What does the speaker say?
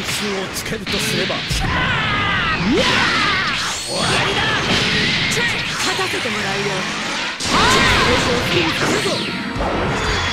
数をつけるとすれば、 終わりだ。勝たせてもらうよ。